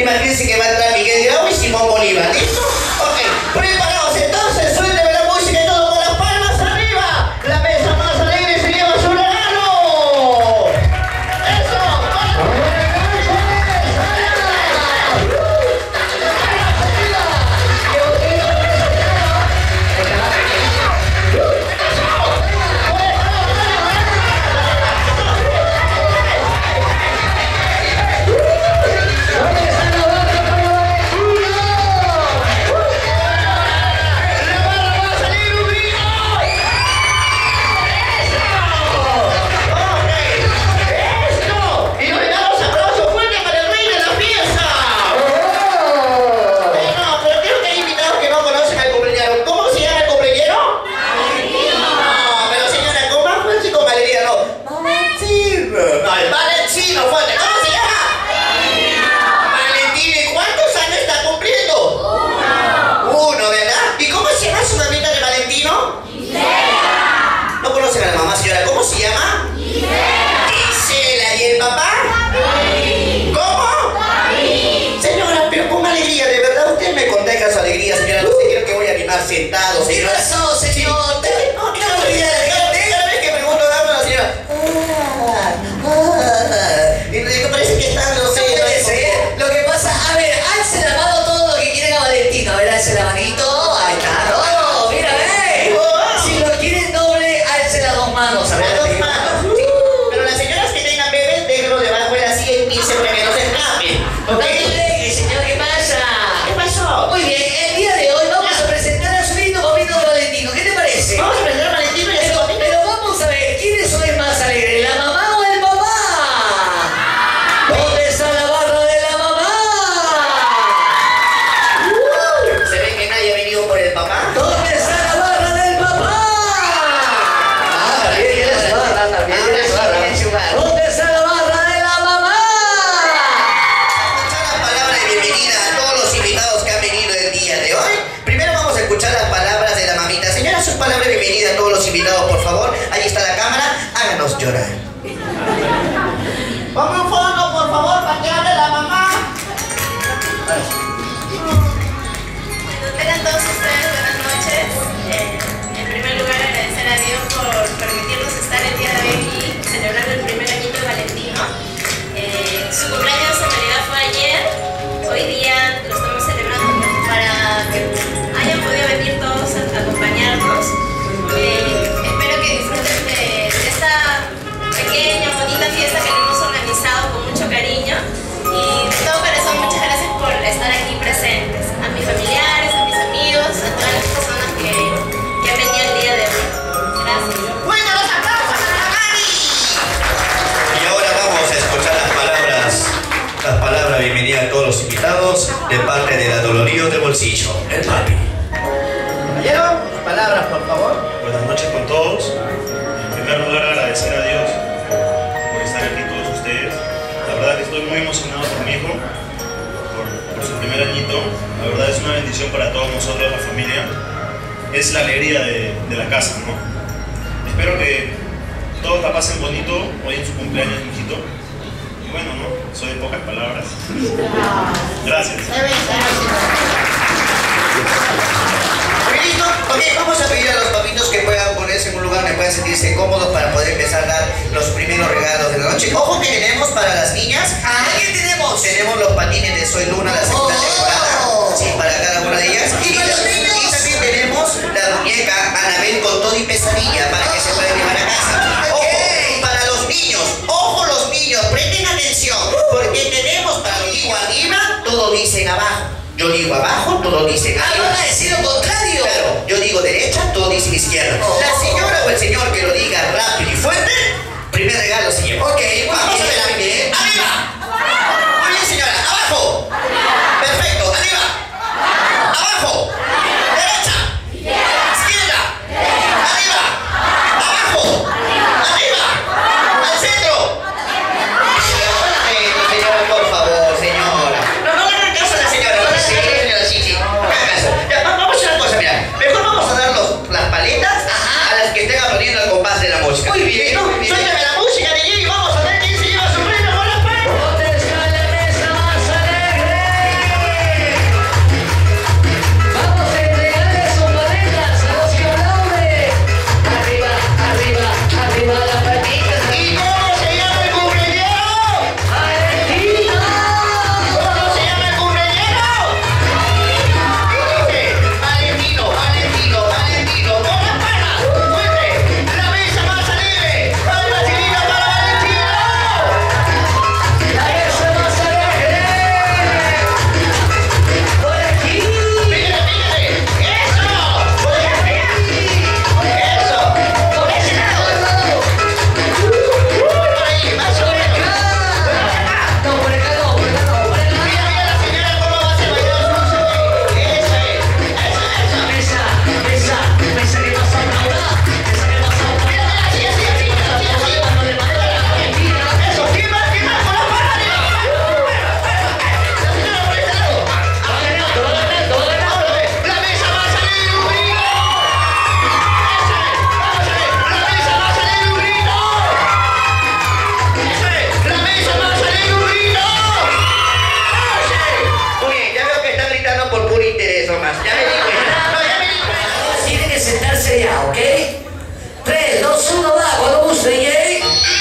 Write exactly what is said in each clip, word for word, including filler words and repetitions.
Imagínense que va a entrar Miguel Grau y Simón Bolívar. ¿Listo? Ok, preparados entonces, suélteme la música y todo con las palmas arriba. La mesa más alegre se lleva su regalo. Eso. Sentado, señora. ¿Qué pasó, señor? No, qué aburrida. Cada vez que pregunto algo, la señora. Ah, ah. Y me parece que está, no sé. No puede ser. Lo que pasa, a ver, alce la mano todo lo que quieren a Valentino. A ver, alce la manito. Ahí está. No, mira, ve. Si lo quieren doble, alce las dos manos. A ver, Las dos manos. Sí. Pero las señoras que tengan bebés, déjenlo debajo de la silla y piensen para que no se escapen. ¿Ok? Señor, ¿qué pasa? ¿Qué pasó? Muy bien, el día de hoy vamos a presentar a su lindo papito de Valentino. ¿Qué te parece? Vamos a presentar a Valentino y a su Pero, papito. pero vamos a ver, ¿quiénes son más alegres? ¿La mamá o el papá? ¿Dónde está la barra de la mamá? Uh, se ve que nadie ha venido por el papá. ¿Dónde está la barra del papá? Ah, también tienes barra, también tienes barra. ¿Dónde está la barra de la mamá? Escuchar la palabra de bienvenida a todos los invitados que han venido el día de hoy. Primero vamos a escuchar las palabras de la mamita. Señora, sus palabras de bienvenida a todos los invitados, por favor. Ahí está la cámara. Háganos llorar. Ponme un fondo, por favor, para que hable la mamá. Tengan todos ustedes buenas noches. Eh, en primer lugar, agradecer a Dios por permitirnos estar el día de hoy aquí celebrando el primer añito de Valentino. Eh, su cumpleaños en realidad fue ayer. Hoy día lo estamos celebrando para que hayan podido venir todos a acompañarnos. Eh, espero que disfruten de, de esta pequeña, bonita fiesta que le hemos organizado con mucho cariño. Y de todo corazón, muchas gracias por estar aquí presentes. A mis familiares, a mis amigos, a todas las personas que, que han venido el día de hoy. Gracias. ¡Bueno, los aplausos a la Mari! Y ahora vamos a escuchar las palabras, las palabras de bienvenida a todos los invitados de parte de la Dolorío de Bolsillo, el papi. Caballero, palabras, por favor. Buenas noches con todos. En primer lugar, agradecer a Dios por estar aquí todos ustedes. La verdad que estoy muy emocionado por mi hijo, por, por su primer añito. La verdad es una bendición para todos nosotros, la familia. Es la alegría de, de la casa, ¿no? Espero que todos la pasen bonito hoy en su cumpleaños, mijito. Y bueno, ¿no? Soy de pocas palabras. Gracias. ¿Listo? Ok, vamos a pedir a los papitos que puedan ponerse en un lugar donde puedan sentirse cómodos para poder empezar a dar los primeros regalos de la noche. Ojo que tenemos para las niñas. Ah, ¿qué tenemos? Tenemos los patines de Soy Luna, la segunda Oh. temporada. Sí, para cada una de ellas. ¿Y para los niños? Y también tenemos la muñeca Anabel con todo y pesadilla para que se puedan llevar a casa. Ojo, para los niños, ojo los niños, presten atención, porque tenemos para los niños arriba, todos dicen abajo. Yo digo abajo, todos dicen Ah, arriba. van a decir lo contrario. Claro, yo digo derecha, todos dicen izquierda. Oh. La señora o el señor que lo diga rápido y fuerte, primer regalo se lleva. Ok, vamos a ver la bien. ¡Arriba! Muy bien, señora. ¡Abajo! Perfecto. ¡Arriba! ¡Abajo! ¡Derecha! ¡Izquierda! ¡Arriba! ¡Abajo! ¡Arriba! ¡Al centro! Eh, señora, por favor, señora. No, no le hagan caso a la señora. No, sí, señora, sí, sí. No hagan caso. Ya, va- vamos a hacer una cosa, mira. Mejor vamos a dar los- las paletas a las que estén aprendiendo el compás de la música. Muy bien, ¿No? muy bien. Suéltame la música, D J, y vamos a ver quién se lleva su premio con las paletas. prepararse ya, ¿ok? tres, dos, uno, va, cuando guste, D J.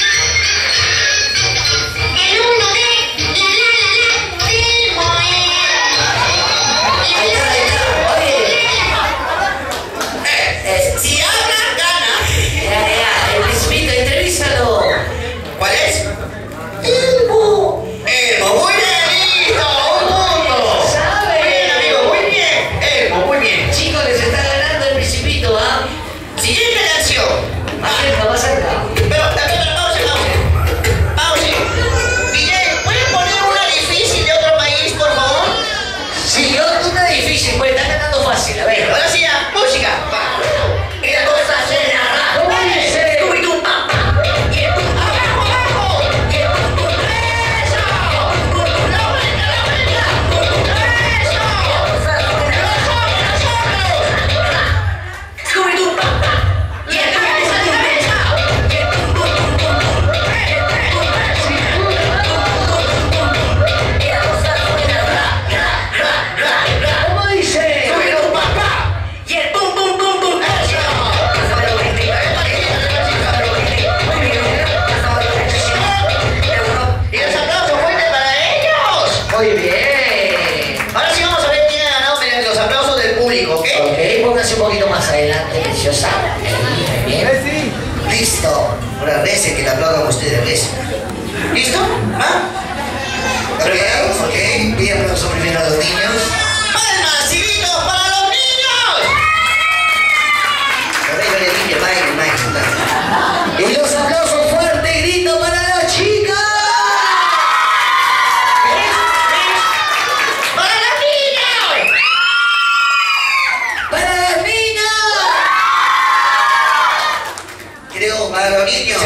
Un poquito más adelante, preciosa. Bien. Listo. Ahora recen, que le aplaudan ustedes, recen. ¿Listo? ¿Ah? ¿Preparados? Ok. Bien, aplauso primero a los niños. ¡Palmas y gritos para los niños! Ahora yo le dije, bailen, bailen. Y los aplausos fuertes y gritos para las chicas. Para los niños.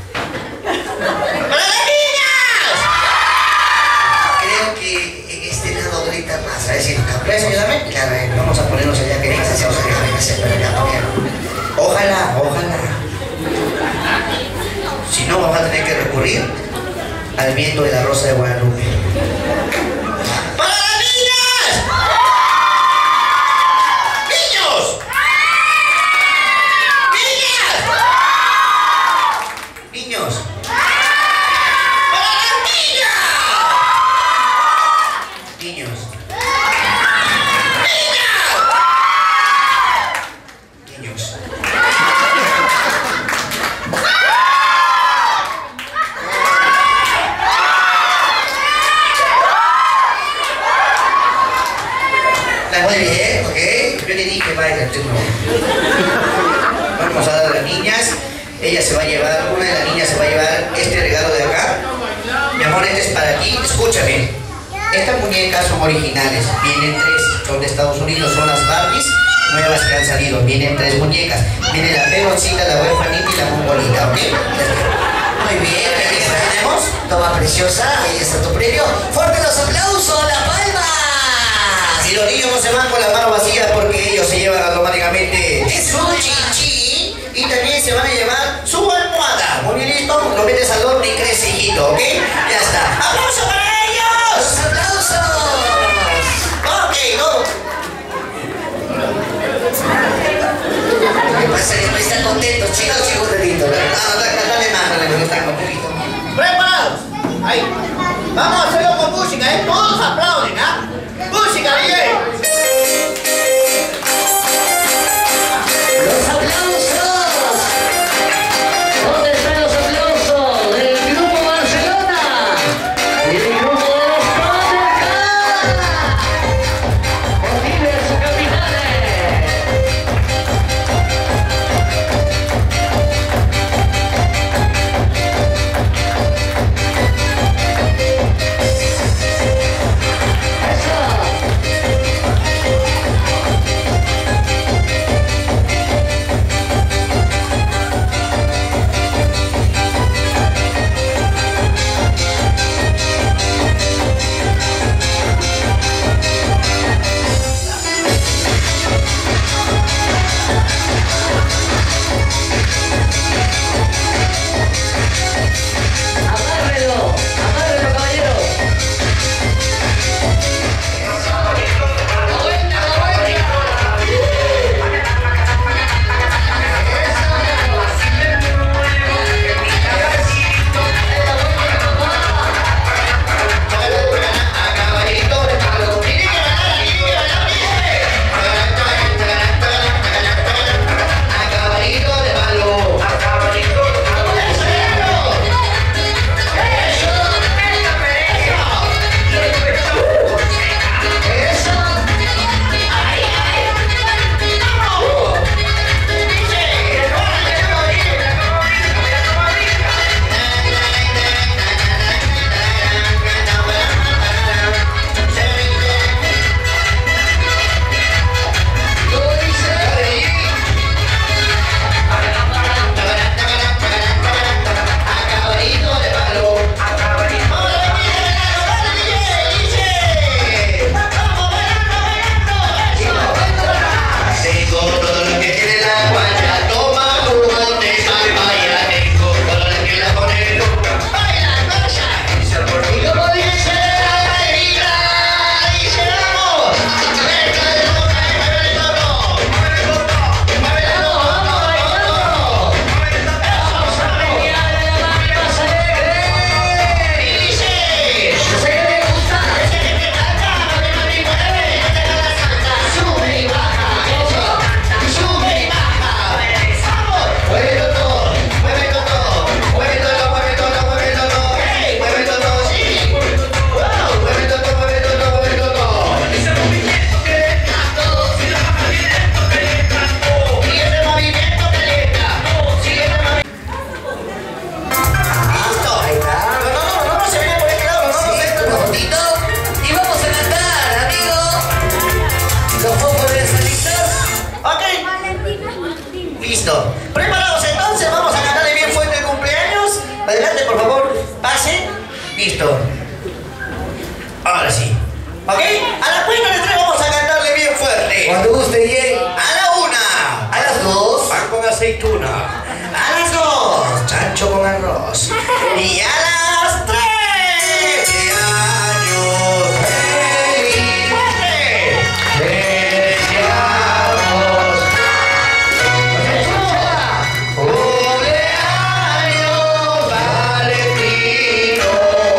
¡Para las niñas! Creo que en este lado grita más. A ver si nos cambiamos. Ayúdame. Claro, vamos a ponernos allá que se vamos a dejar de hacer para acá. Ojalá, ojalá. Si no, vamos a tener que recurrir al viento de la Rosa de Guadalupe. ¡Para las niñas! ¡Niños! Niños. ¡Para las niñas! Niños. ¡Niñas! Niños. Muy bien, ok. Yo le dije, vaya, tú no. Vamos a dar a las niñas. Ella se va a llevar, una de las niñas se va a llevar este regalo de acá. Mi amor, este es para ti. Escúchame. Estas muñecas son originales. Vienen tres. Son de Estados Unidos. Son las Barbies nuevas que han salido. Vienen tres muñecas. Viene la peroncita, la huerfanita y la mongolita. ¿Ok? Muy bien. Ahí tenemos. Toma, preciosa. Ahí está tu premio. ¡Fuerte los aplausos! ¡La palma! Y los niños no se van con las manos vacías porque ellos se llevan automáticamente su chichi. Y también se van a llevar su almohada. Muy bien, listo. Lo metes al horno y crece, hijito, ¿ok? Ya está. ¡Aplausos para ellos! ¡Aplausos! Ok, no. ¿Qué pasa? Que no están contentos, chicos, chicos, redito. No, no, dale más, dale, no están contentos. ¡Preparados! Ahí. Vamos a hacerlo con música, ¿eh? Todos aplauden, ¿ah? ¡Música, D J! ¡Los aplausos! ¿Dónde están los aplausos del Grupo Barcelona? Listo. ¿Preparados entonces? Vamos a cantarle bien fuerte el cumpleaños. Adelante, por favor. Pase. Listo. Ahora sí. ¿Ok? A la cuenta de tres vamos a cantarle bien fuerte. Cuando guste, Jay. A la una. A las dos. Pan con aceituna. A las dos. Chancho con arroz. Y a las tres. ¡Cumpleaños feliz! ¡Fuerte! ¡Cumpleaños Valentino!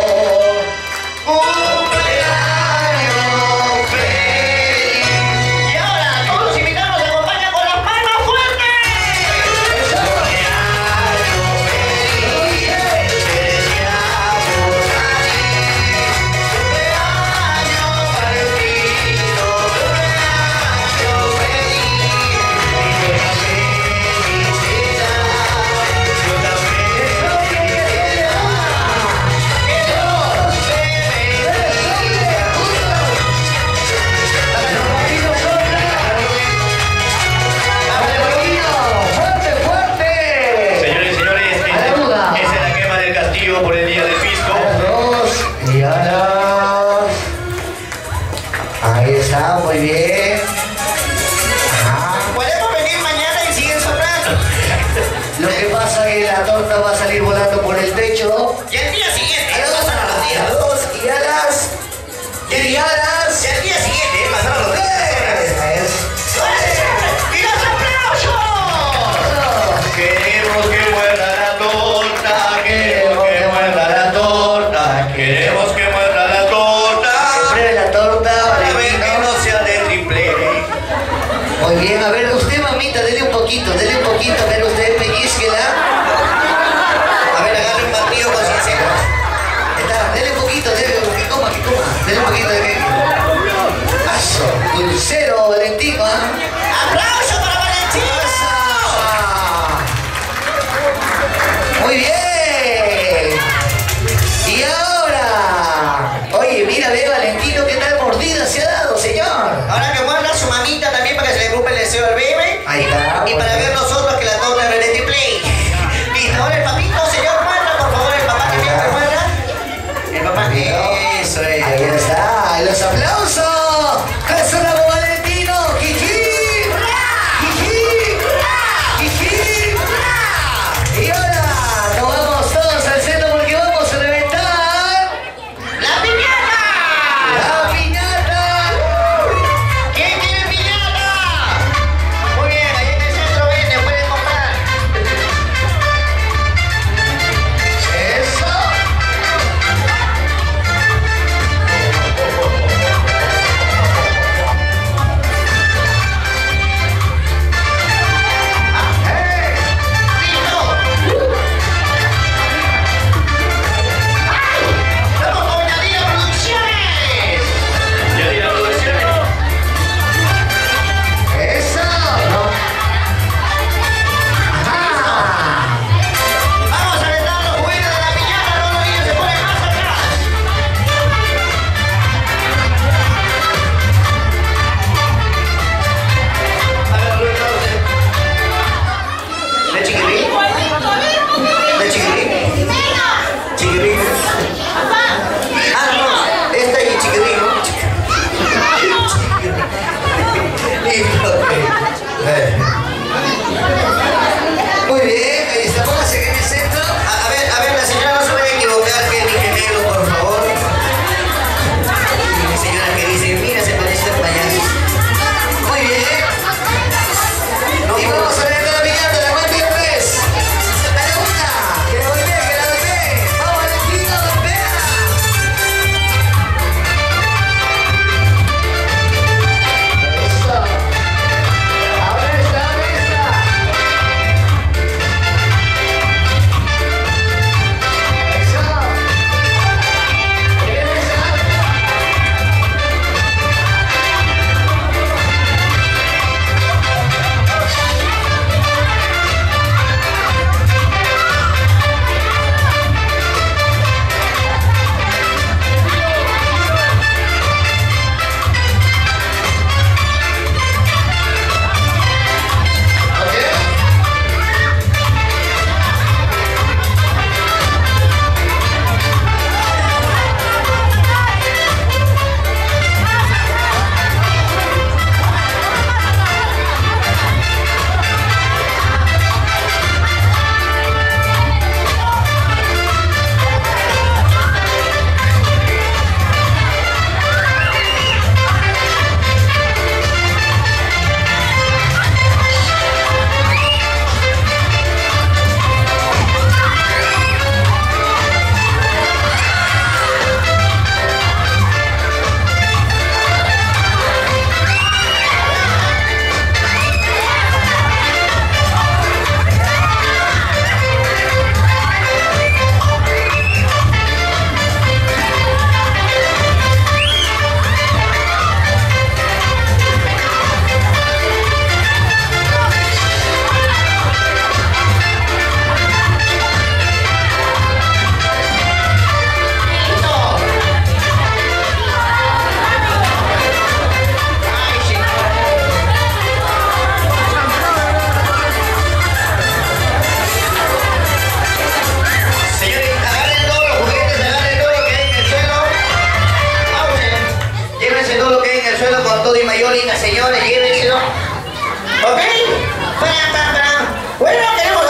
¡Cumpleaños feliz! Y ahora todos los invitados nos acompañan con las palmas fuertes. ¡Cumpleaños feliz! ¡Te deseamos a ti! ¡Cumpleaños Valentino! ¡Cumpleaños feliz! Y yo también quisiera, yo también quisiera que Dios te bendiga. ¡Fuerte, fuerte! Señores y señores, A la duda. esa es la quema del castillo por el día del fisco. A las dos. Y a las... Ahí está, muy bien. Ajá. Podemos venir mañana y siguen soplando. Lo que pasa es que la torta va a salir volando por el techo. Y al día siguiente, A las dos, pasan a los a las días. dos y a las... Y a las... Y al día siguiente, pasan a los días. ¡Y los aplausos! Queremos que muerda la torta, queremos que muerda la torta, queremos que muerda la torta. Siempre la torta, A ver que Valentino. no sea de triple. Muy bien, a ver, usted, mamita, dele un poquito, dele un poquito, a ver, usted, pellizquela. A ver, agarre un martillo con cincel. Está, dele un poquito, dele, que coma, que coma. Dele un poquito de que... ¡Aso! Dulcero, Valentino, ¿ah? ¡Aplauso para Valentino! Muy bien. Y ahora, oye, mira, ve Valentino qué tal mordida se ha dado, señor. Ahora que muerda su mamita también para que se le cumpla el deseo al bebé. Ahí está. Y para ver nosotros que la torta es reality play. Listo, ahora el papito, señor, muerda, por favor, el papá que viene que muerda. El papá, eso es. Ahí está, los aplausos. ¡Eso, Valentino! ¿Qué qué, vecino? ¿Ok? Para, para, para. Bueno, queremos